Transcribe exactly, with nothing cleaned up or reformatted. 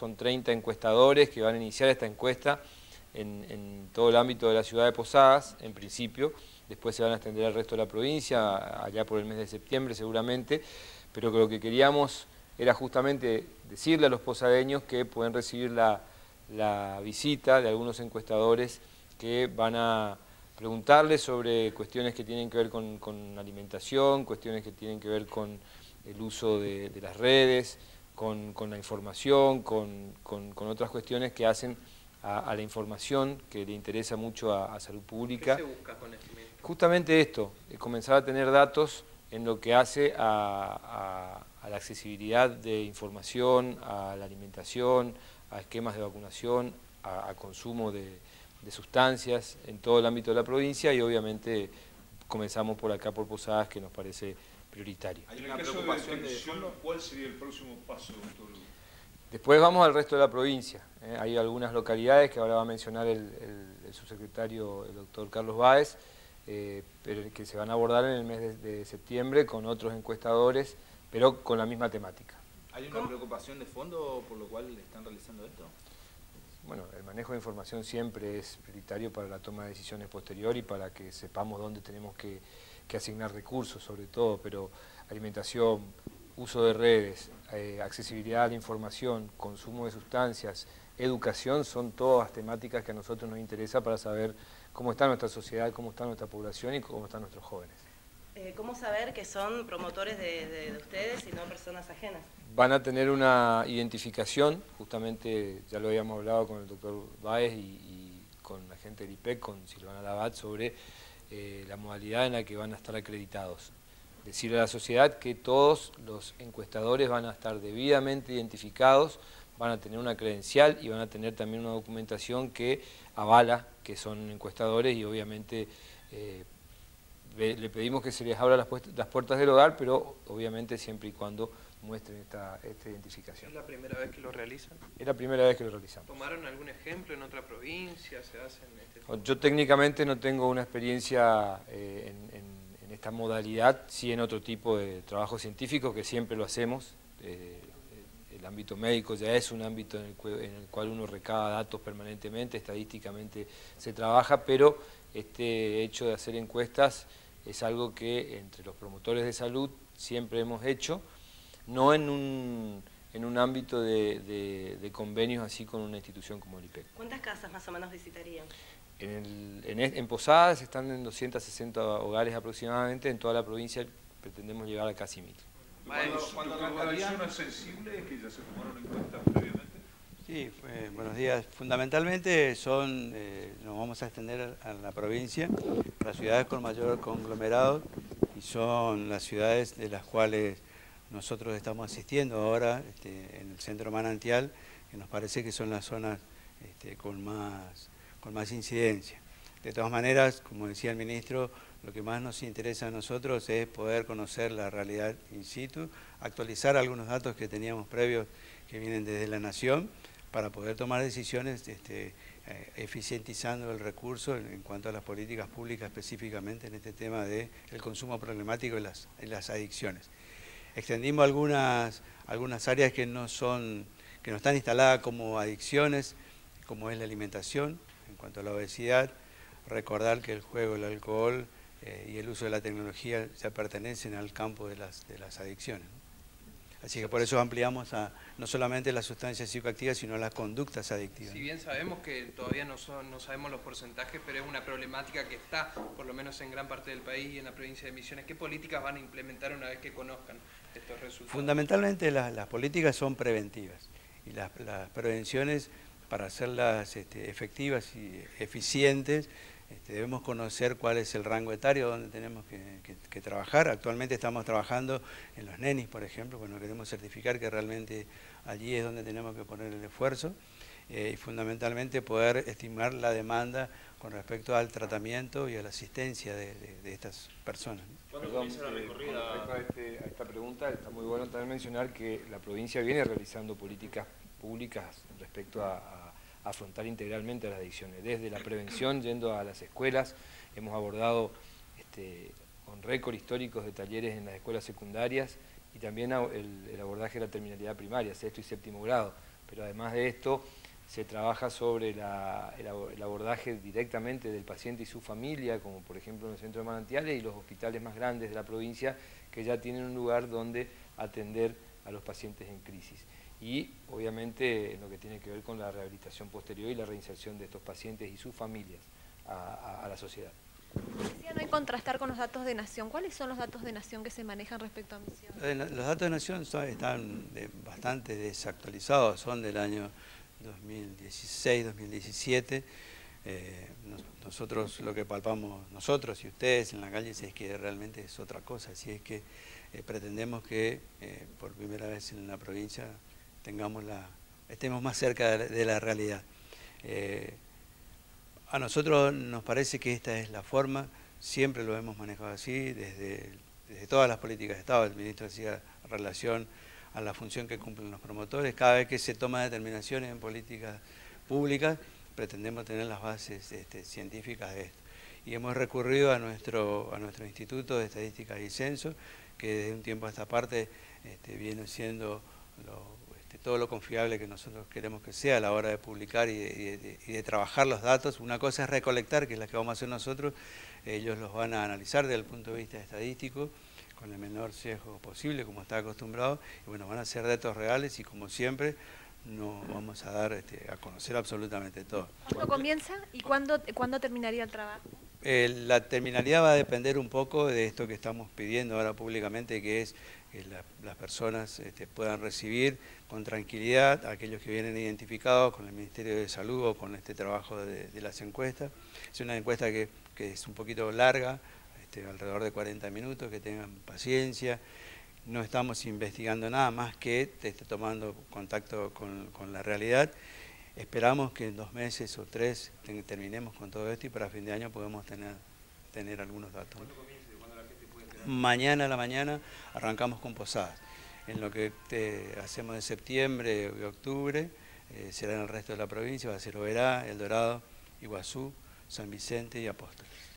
son treinta encuestadores que van a iniciar esta encuesta en, en todo el ámbito de la ciudad de Posadas, en principio. Después se van a extender al resto de la provincia, allá por el mes de septiembre seguramente, pero lo que queríamos era justamente decirle a los posadeños que pueden recibir la, la visita de algunos encuestadores que van a preguntarles sobre cuestiones que tienen que ver con, con alimentación, cuestiones que tienen que ver con el uso de, de las redes, con, con la información, con, con, con otras cuestiones que hacen a, a la información que le interesa mucho a, a salud pública. ¿Qué se busca con esto? Justamente esto, comenzar a tener datos en lo que hace a, a, a la accesibilidad de información, a la alimentación, a esquemas de vacunación, a, a consumo de, de sustancias en todo el ámbito de la provincia y obviamente comenzamos por acá por Posadas, que nos parece prioritario. ¿Hay una preocupación de fondo? ¿Cuál sería el próximo paso, doctor? Después vamos al resto de la provincia. ¿eh? Hay algunas localidades que ahora va a mencionar el, el, el subsecretario, el doctor Carlos Báez, eh, pero que se van a abordar en el mes de, de septiembre con otros encuestadores, pero con la misma temática. ¿Hay una preocupación de fondo por lo cual están realizando esto? Bueno, el manejo de información siempre es prioritario para la toma de decisiones posterior y para que sepamos dónde tenemos que, que asignar recursos, sobre todo, pero alimentación, uso de redes, eh, accesibilidad a la información, consumo de sustancias, educación, son todas temáticas que a nosotros nos interesa para saber cómo está nuestra sociedad, cómo está nuestra población y cómo están nuestros jóvenes. Eh, ¿Cómo saber que son promotores de, de, de ustedes y no personas ajenas? Van a tener una identificación, justamente ya lo habíamos hablado con el doctor Báez y, y con la gente del I P E C, con Silvana Labat, sobre eh, la modalidad en la que van a estar acreditados. Decirle a la sociedad que todos los encuestadores van a estar debidamente identificados, van a tener una credencial y van a tener también una documentación que avala que son encuestadores y obviamente eh, le pedimos que se les abra las, las puertas del hogar, pero obviamente siempre y cuando muestren esta, esta identificación. ¿Es la primera vez que lo realizan? Es la primera vez que lo realizamos. ¿Tomaron algún ejemplo en otra provincia? ¿Se hacen este tipo? Yo técnicamente no tengo una experiencia eh, en, en, en esta modalidad, sí en otro tipo de trabajo científico que siempre lo hacemos. Eh, el ámbito médico ya es un ámbito en el, en el cual uno recaba datos permanentemente, estadísticamente se trabaja, pero este hecho de hacer encuestas es algo que entre los promotores de salud siempre hemos hecho, no en un, en un ámbito de, de, de convenios así con una institución como el I P E C. ¿Cuántas casas más o menos visitarían? En, el, en, en Posadas están en doscientos sesenta hogares aproximadamente, en toda la provincia pretendemos llegar a casi mil. Cuando, cuando la población es sensible, que ya se tomaron en cuenta previamente. Sí, eh, buenos días. Fundamentalmente son, eh, nos vamos a extender a la provincia, las ciudades con mayor conglomerado y son las ciudades de las cuales nosotros estamos asistiendo ahora este, en el centro Manantial, que nos parece que son las zonas este, con, más, con más incidencia. De todas maneras, como decía el ministro, lo que más nos interesa a nosotros es poder conocer la realidad in situ, actualizar algunos datos que teníamos previos que vienen desde la Nación, para poder tomar decisiones este, eh, eficientizando el recurso en, en cuanto a las políticas públicas específicamente en este tema del consumo problemático y las, y las adicciones. Extendimos algunas, algunas áreas que no, son, que no están instaladas como adicciones, como es la alimentación, en cuanto a la obesidad, recordar que el juego, el alcohol eh, y el uso de la tecnología ya pertenecen al campo de las, de las adicciones, ¿no? Así que por eso ampliamos a no solamente las sustancias psicoactivas, sino las conductas adictivas. Si bien sabemos que todavía no, son, no sabemos los porcentajes, pero es una problemática que está, por lo menos en gran parte del país y en la provincia de Misiones. ¿Qué políticas van a implementar una vez que conozcan estos resultados? Fundamentalmente las, las políticas son preventivas y las, las prevenciones, para hacerlas este, efectivas y eficientes, Este, debemos conocer cuál es el rango etario donde tenemos que, que, que trabajar. Actualmente estamos trabajando en los nenis, por ejemplo, bueno, queremos certificar que realmente allí es donde tenemos que poner el esfuerzo eh, y fundamentalmente poder estimar la demanda con respecto al tratamiento y a la asistencia de, de, de estas personas. ¿Cuándo comienza la recorrida? Con respecto a, este, a esta pregunta, está muy bueno también mencionar que la provincia viene realizando políticas públicas respecto a, a afrontar integralmente las adicciones, desde la prevención, yendo a las escuelas, hemos abordado este, con récord históricos de talleres en las escuelas secundarias y también el, el abordaje de la terminalidad primaria, sexto y séptimo grado, pero además de esto se trabaja sobre la, el abordaje directamente del paciente y su familia, como por ejemplo en el Centro de Manantiales y los hospitales más grandes de la provincia, que ya tienen un lugar donde atender a los pacientes en crisis. Y obviamente en lo que tiene que ver con la rehabilitación posterior y la reinserción de estos pacientes y sus familias a, a, a la sociedad. Decía, no hay contrastar con los datos de Nación. ¿Cuáles son los datos de Nación que se manejan respecto a Misiones? Los datos de Nación son, están bastante desactualizados, son del año dos mil dieciséis, dos mil diecisiete. Eh, nosotros lo que palpamos, nosotros y ustedes en la calle, es que realmente es otra cosa, así es que eh, pretendemos que eh, por primera vez en la provincia tengamos la, estemos más cerca de, de la realidad. Eh, a nosotros nos parece que esta es la forma, siempre lo hemos manejado así, desde, desde todas las políticas de Estado. El ministro decía relación a la función que cumplen los promotores. Cada vez que se toman determinaciones en políticas públicas, pretendemos tener las bases este, científicas de esto. Y hemos recurrido a nuestro, a nuestro Instituto de Estadística y Censo, que desde un tiempo a esta parte este, viene siendo lo, este, todo lo confiable que nosotros queremos que sea a la hora de publicar y de, y de, y de trabajar los datos. Una cosa es recolectar, que es la que vamos a hacer nosotros, ellos los van a analizar desde el punto de vista estadístico, con el menor sesgo posible, como está acostumbrado, y bueno, van a ser datos reales y como siempre, no vamos a dar este, a conocer absolutamente todo. ¿Cuándo comienza y cuándo, cuándo terminaría el trabajo? Eh, la terminalidad va a depender un poco de esto que estamos pidiendo ahora públicamente, que es que la, las personas este, puedan recibir con tranquilidad a aquellos que vienen identificados con el Ministerio de Salud o con este trabajo de, de las encuestas. Es una encuesta que, que es un poquito larga, este, alrededor de cuarenta minutos, que tengan paciencia. No estamos investigando nada más que esté tomando contacto con, con la realidad. Esperamos que en dos meses o tres terminemos con todo esto y para fin de año podemos tener, tener algunos datos. ¿Cuándo comienza? ¿Cuándo la gente puede tener? Mañana a la mañana arrancamos con posadas. En lo que te, hacemos de septiembre y octubre eh, será en el resto de la provincia, va a ser Oberá, El Dorado, Iguazú, San Vicente y Apóstoles.